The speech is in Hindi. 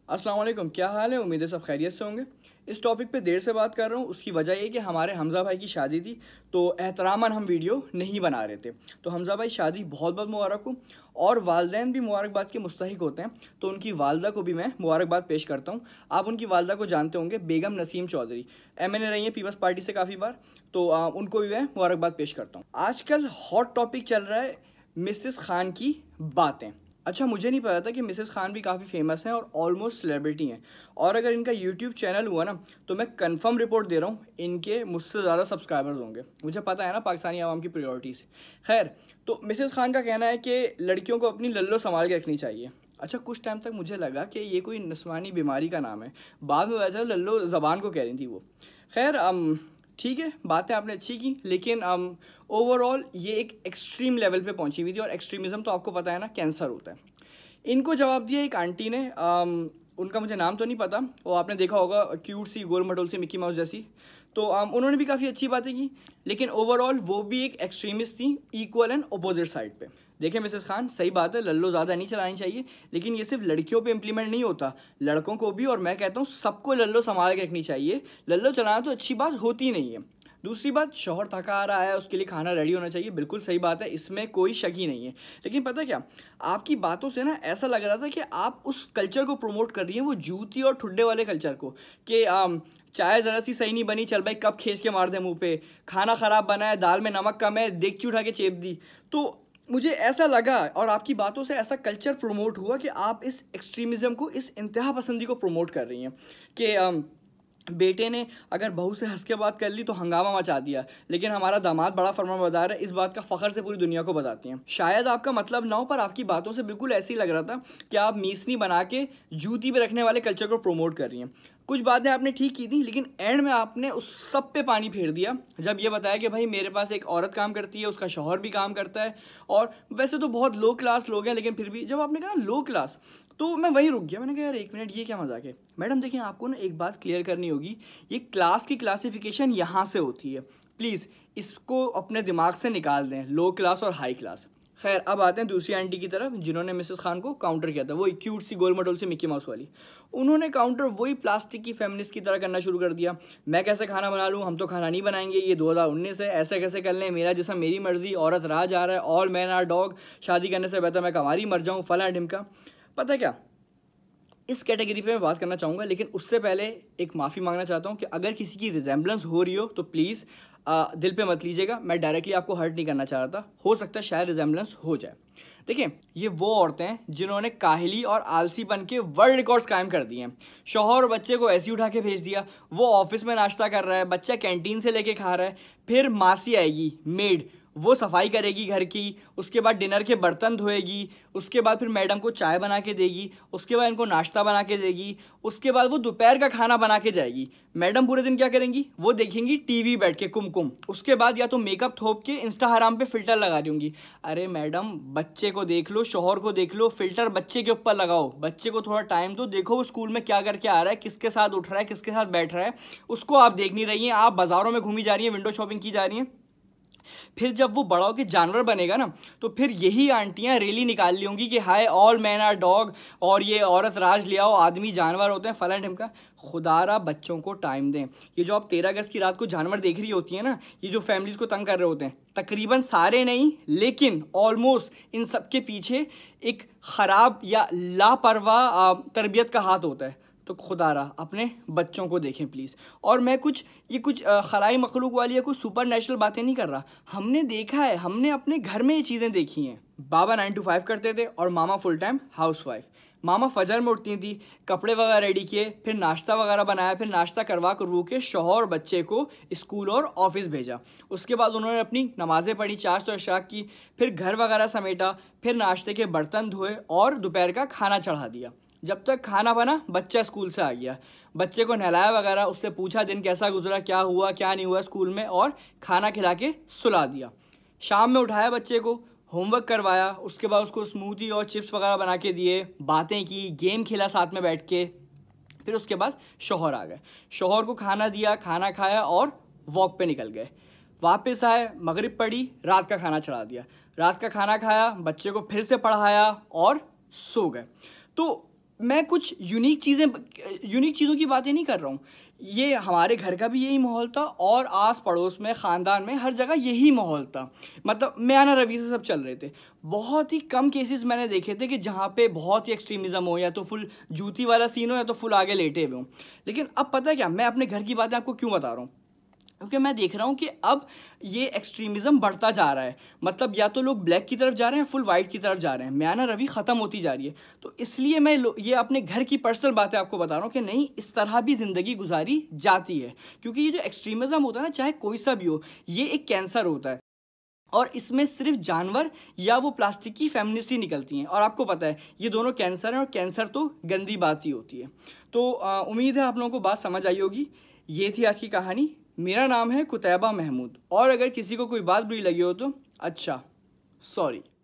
अस्सलाम वालेकुम, क्या हाल है। उम्मीद है सब खैरियत से होंगे। इस टॉपिक पे देर से बात कर रहा हूँ। उसकी वजह ये कि हमारे हमज़ा भाई की शादी थी, तो एहतरामन हम वीडियो नहीं बना रहे थे। तो हमज़ा भाई शादी बहुत बहुत मुबारक हो, और वालदैन भी मुबारकबाद के मुस्तहिक होते हैं, तो उनकी वालदा को भी मैं मुबारकबाद पेश करता हूँ। आप उनकी वालदा को जानते होंगे, बेगम नसीम चौधरी, MNA रही हैं पीपल्स पार्टी से काफ़ी बार, तो उनको भी मैं मुबारकबाद पेश करता हूँ। आजकल हॉट टॉपिक चल रहा है मिसेस खान की बातें। अच्छा, मुझे नहीं पता था कि मिसेस खान भी काफ़ी फेमस हैं और ऑलमोस्ट सेलिब्रिटी हैं, और अगर इनका यूट्यूब चैनल हुआ ना तो मैं कंफर्म रिपोर्ट दे रहा हूँ, इनके मुझसे ज़्यादा सब्सक्राइबर्स होंगे। मुझे पता है ना पाकिस्तानी आवाम की प्रायोरिटीज़। खैर, तो मिसेस खान का कहना है कि लड़कियों को अपनी लल्लो संभाल के रखनी चाहिए। अच्छा, कुछ टाइम तक मुझे लगा कि ये कोई नस्वानी बीमारी का नाम है, बाद में वैसा लल्लो ज़बान को कह रही थी वो। खैर, ठीक है, बातें आपने अच्छी की, लेकिन ओवरऑल ये एक एक्सट्रीम लेवल पे पहुंची हुई थी, और एक्सट्रीमिज़म तो आपको पता है ना, कैंसर होता है। इनको जवाब दिया एक आंटी ने, उनका मुझे नाम तो नहीं पता, वो आपने देखा होगा, क्यूट सी गोल मटोल सी मिक्की माउस जैसी। तो उन्होंने भी काफ़ी अच्छी बातें की, लेकिन ओवरऑल वो भी एक एक्सट्रीमिस्ट थी, इक्वल एंड अपोजिट साइड पे। देखिए मिसेस खान, सही बात है, लल्लो ज़्यादा नहीं चलानी चाहिए, लेकिन ये सिर्फ लड़कियों पे इम्प्लीमेंट नहीं होता, लड़कों को भी, और मैं कहता हूँ सबको लल्लो संभाल के रखनी चाहिए। लल्लो चलाना तो अच्छी बात होती नहीं है। दूसरी बात, शौहर थका आ रहा है, उसके लिए खाना रेडी होना चाहिए, बिल्कुल सही बात है, इसमें कोई शक ही नहीं है। लेकिन पता क्या, आपकी बातों से ना ऐसा लग रहा था कि आप उस कल्चर को प्रमोट कर रही हैं, वो जूती और ठुड्डे वाले कल्चर को, कि चाय ज़रा सी सही नहीं बनी, चल भाई कप खींच के मार दे मुंह पे, खाना ख़राब बना है, दाल में नमक कम है, देगची उठा के चेप दी। तो मुझे ऐसा लगा, और आपकी बातों से ऐसा कल्चर प्रमोट हुआ कि आप इस एक्सट्रीमिज़म को, इस इंतहा पसंदी को प्रमोट कर रही हैं कि बेटे ने अगर बहू से हंस के बात कर ली तो हंगामा मचा दिया, लेकिन हमारा दामाद बड़ा फरमाबरदार है, इस बात का फ़ख्र से पूरी दुनिया को बताती हैं। शायद आपका मतलब ना हो, पर आपकी बातों से बिल्कुल ऐसे ही लग रहा था कि आप मीसनी बना के जूती पे रखने वाले कल्चर को प्रमोट कर रही हैं। कुछ बातें आपने ठीक की थी, लेकिन एंड में आपने उस सब पे पानी फेर दिया जब ये बताया कि भाई मेरे पास एक औरत काम करती है, उसका शौहर भी काम करता है, और वैसे तो बहुत लो क्लास लोग हैं, लेकिन फिर भी जब आपने कहा लो क्लास, तो मैं वहीं रुक गया। मैंने कहा यार एक मिनट, ये क्या मजाक है। मैडम देखिए, आपको ना एक बात क्लियर करनी होगी, ये क्लास की क्लासिफिकेशन यहाँ से होती है, प्लीज़ इसको अपने दिमाग से निकाल दें, लो क्लास और हाई क्लास। खैर, अब आते हैं दूसरी आंटी की तरफ, जिन्होंने मिसेस खान को काउंटर किया था, वही क्यूट सी गोल मटोल सी मिक्की माउस वाली। उन्होंने काउंटर वही प्लास्टिक की फेमिनिस्ट की तरह करना शुरू कर दिया। मैं कैसे खाना बना लूँ, हम तो खाना नहीं बनाएंगे, ये 2019 है, ऐसे कैसे कर लें, मेरा जिसम मेरी मर्जी, औरत राह जा रहा है, ऑल मैन आर डॉग, शादी करने से बेहतर मैं कमारी मर जाऊँ, फला ढिमका। पता क्या, इस कैटेगरी पे मैं बात करना चाहूँगा, लेकिन उससे पहले एक माफ़ी मांगना चाहता हूँ कि अगर किसी की रिजेम्बलेंस हो रही हो तो प्लीज़ दिल पे मत लीजिएगा। मैं डायरेक्टली आपको हर्ट नहीं करना चाह रहा था, हो सकता है शायद रिजेम्बलेंस हो जाए। देखिए, ये वो औरतें हैं जिन्होंने काहिली और आलसीपन के वर्ल्ड रिकॉर्ड्स कायम कर दिए हैं। शौहर और बच्चे को ऐसे ही उठा के भेज दिया, वो ऑफिस में नाश्ता कर रहा है, बच्चा कैंटीन से लेके खा रहा है, फिर मासी आएगी मेड, वो सफाई करेगी घर की, उसके बाद डिनर के बर्तन धोएगी, उसके बाद फिर मैडम को चाय बना के देगी, उसके बाद इनको नाश्ता बना के देगी, उसके बाद वो दोपहर का खाना बना के जाएगी। मैडम पूरे दिन क्या करेंगी, वो देखेंगी टीवी बैठ के कुमकुम, उसके बाद या तो मेकअप थोप के इंस्टाग्राम पे फिल्टर लगा रही होंगी। अरे मैडम, बच्चे को देख लो, शौहर को देख लो, फिल्टर बच्चे के ऊपर लगाओ, बच्चे को थोड़ा टाइम दो, देखो वो स्कूल में क्या करके आ रहा है, किसके साथ उठ रहा है, किसके साथ बैठ रहा है, उसको आप देख नहीं रही हैं। आप बाजारों में घूमी जा रही हैं, विंडो शॉपिंग की जा रही हैं। फिर जब वो बड़ा होकर जानवर बनेगा ना, तो फिर यही आंटियां रैली निकाल ली होंगी कि हाय ऑल मैन आर डॉग, और ये औरत राज ले आओ, आदमी जानवर होते हैं, फलन ढिमका। खुदारा बच्चों को टाइम दें। ये जो आप 13 अगस्त की रात को जानवर देख रही होती है ना, ये जो फैमिलीज़ को तंग कर रहे होते हैं, तकरीबन सारे नहीं लेकिन ऑलमोस्ट इन सब के पीछे एक ख़राब या लापरवाह तरबियत का हाथ होता है। तो खुदारा अपने बच्चों को देखें प्लीज़। और मैं कुछ खलाई मखलूक वाली या कुछ सुपर नेचुरल बातें नहीं कर रहा, हमने देखा है, हमने अपने घर में ये चीज़ें देखी हैं। बाबा 9 to 5 करते थे और मामा फुल टाइम हाउसवाइफ। मामा फजर में उठती थी, कपड़े वगैरह रेडी किए, फिर नाश्ता वगैरह बनाया, फिर नाश्ता करवा के शौहर और बच्चे को स्कूल और ऑफिस भेजा। उसके बाद उन्होंने अपनी नमाज़ें पढ़ी, चाश्त और इशराक की, फिर घर वगैरह समेटा, फिर नाश्ते के बर्तन धोए और दोपहर का खाना चढ़ा दिया। जब तक खाना बना, बच्चा स्कूल से आ गया, बच्चे को नहलाया वगैरह, उससे पूछा दिन कैसा गुजरा, क्या हुआ क्या नहीं हुआ स्कूल में, और खाना खिला के सुला दिया। शाम में उठाया बच्चे को, होमवर्क करवाया, उसके बाद उसको स्मूदी और चिप्स वगैरह बना के दिए, बातें की, गेम खेला साथ में बैठ के। फिर उसके बाद शौहर आ गए, शौहर को खाना दिया, खाना खाया और वॉक पे निकल गए। वापस आए, मगरिब पढ़ी, रात का खाना चढ़ा दिया, रात का खाना खाया, बच्चे को फिर से पढ़ाया और सो गए। तो मैं कुछ यूनिक चीज़ों की बातें नहीं कर रहा हूँ। ये हमारे घर का भी यही माहौल था और आस पड़ोस में, ख़ानदान में, हर जगह यही माहौल था। मतलब म्याना रवि से सब चल रहे थे। बहुत ही कम केसेस मैंने देखे थे कि जहाँ पे बहुत ही एक्सट्रीमिज़म हो, या तो फुल जूती वाला सीन हो, या तो फुल आगे लेटे हुए हों। लेकिन अब पता है क्या, मैं अपने घर की बातें आपको क्यों बता रहा हूँ? क्योंकि मैं देख रहा हूँ कि अब ये एक्सट्रीमिज़म बढ़ता जा रहा है। मतलब या तो लोग ब्लैक की तरफ जा रहे हैं, फुल वाइट की तरफ जा रहे हैं। म्याना रवि ख़त्म होती जा रही है। तो इसलिए मैं ये अपने घर की पर्सनल बातें आपको बता रहा हूँ कि नहीं, इस तरह भी ज़िंदगी गुजारी जाती है। क्योंकि ये जो एक्सट्रीमिज़म होता है ना, चाहे कोई सा भी हो, ये एक कैंसर होता है। और इसमें सिर्फ जानवर या वो प्लास्टिक की फेमिनिस्ट ही निकलती हैं। और आपको पता है ये दोनों कैंसर हैं, और कैंसर तो गंदी बात ही होती है। तो उम्मीद है आप लोगों को बात समझ आई होगी। ये थी आज की कहानी। मेरा नाम है कुतैबा महमूद, और अगर किसी को कोई बात बुरी लगी हो तो अच्छा, सॉरी।